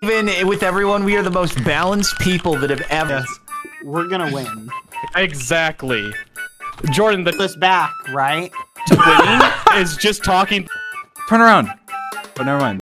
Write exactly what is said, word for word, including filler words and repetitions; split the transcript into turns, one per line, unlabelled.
Even with everyone, we are the most balanced people that have ever.
Yes.
We're gonna win.
Exactly. Jordan, the
This back, right?
winning is just talking.
Turn around. Oh, never mind.